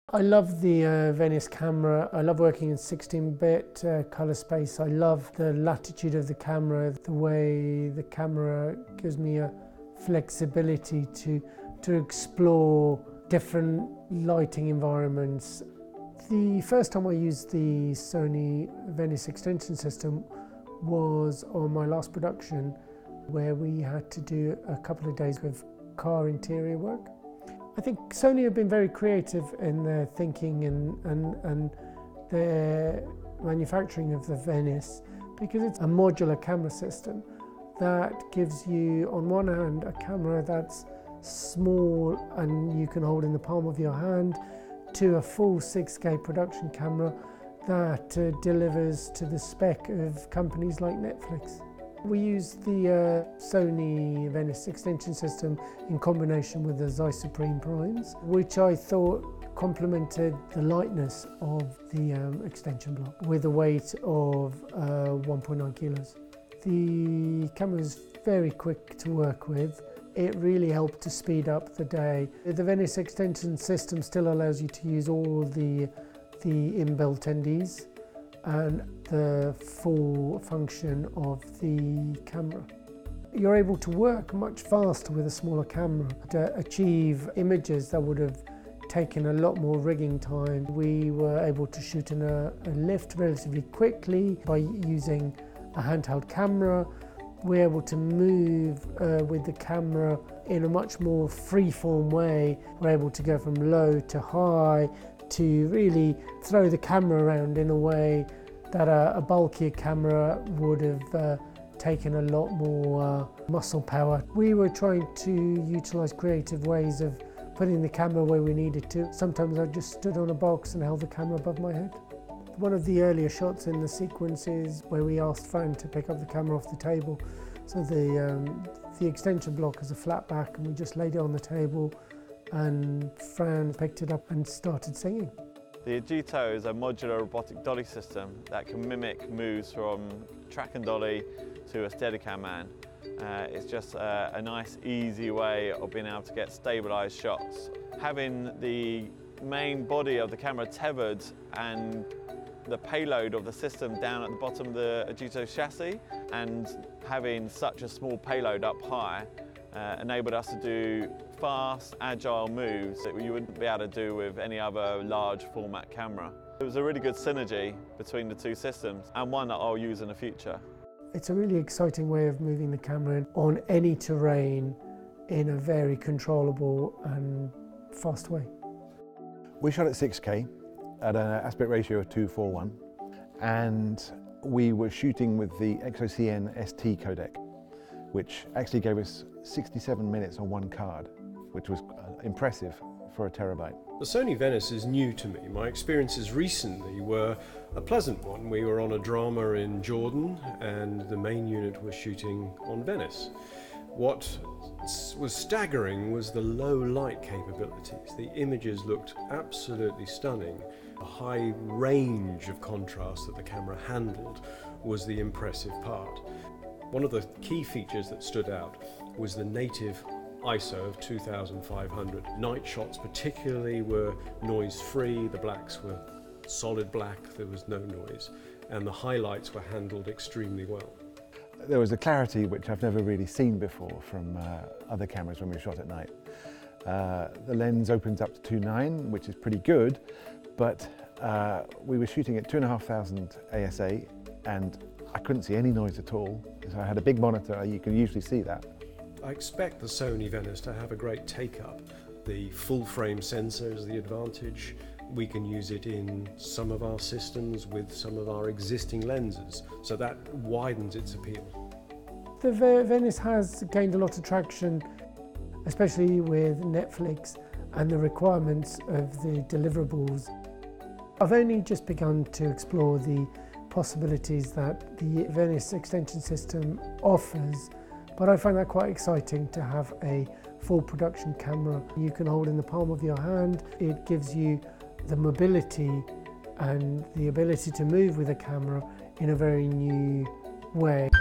I love the Venice camera. I love working in 16-bit color space. I love the latitude of the camera, the way the camera gives me a flexibility to explore different lighting environments. The first time I used the Sony VENICE extension system was on my last production, where we had to do a couple of days of car interior work. I think Sony have been very creative in their thinking and their manufacturing of the Venice, because it's a modular camera system that gives you, on one hand, a camera that's small and you can hold in the palm of your hand, to a full 6K production camera that delivers to the spec of companies like Netflix. We used the Sony VENICE extension system in combination with the Zeiss Supreme primes, which I thought complemented the lightness of the extension block with a weight of 1.9 kilos. The camera is very quick to work with. It really helped to speed up the day. The VENICE extension system still allows you to use all the inbuilt NDs and the full function of the camera. You're able to work much faster with a smaller camera to achieve images that would have taken a lot more rigging time. We were able to shoot in a lift relatively quickly by using a handheld camera. We're able to move with the camera in a much more free-form way. We're able to go from low to high, to really throw the camera around in a way that a bulkier camera would have taken a lot more muscle power. We were trying to utilize creative ways of putting the camera where we needed to. Sometimes I just stood on a box and held the camera above my head. One of the earlier shots in the sequence is where we asked Fran to pick up the camera off the table. So the extension block has a flat back and we just laid it on the table, and Fran picked it up and started singing. The Agito is a modular robotic dolly system that can mimic moves from track and dolly to a Steadicam man. It's just a nice, easy way of being able to get stabilised shots. Having the main body of the camera tethered and the payload of the system down at the bottom of the Agito chassis, and having such a small payload up high enabled us to do fast, agile moves that you wouldn't be able to do with any other large format camera. It was a really good synergy between the two systems, and one that I'll use in the future. It's a really exciting way of moving the camera on any terrain in a very controllable and fast way. We shot at 6K at an aspect ratio of 2:1, and we were shooting with the XOCN ST codec, which actually gave us 67 minutes on one card, which was impressive for a terabyte. The Sony Venice is new to me. My experiences recently were a pleasant one. We were on a drama in Jordan and the main unit was shooting on Venice. What was staggering was the low light capabilities. The images looked absolutely stunning. The high range of contrast that the camera handled was the impressive part. One of the key features that stood out was the native ISO of 2500. Night shots particularly were noise-free, the blacks were solid black, there was no noise, and the highlights were handled extremely well. There was a clarity which I've never really seen before from other cameras when we shot at night. The lens opens up to 2.9, which is pretty good, but we were shooting at 2,500 ASA and I couldn't see any noise at all. So I had a big monitor, you can usually see that. I expect the Sony Venice to have a great take-up. The full-frame sensor is the advantage. We can use it in some of our systems with some of our existing lenses, so that widens its appeal. The Venice has gained a lot of traction, especially with Netflix and the requirements of the deliverables. I've only just begun to explore the possibilities that the Venice extension system offers, but I find that quite exciting to have a full production camera you can hold in the palm of your hand. It gives you the mobility and the ability to move with a camera in a very new way.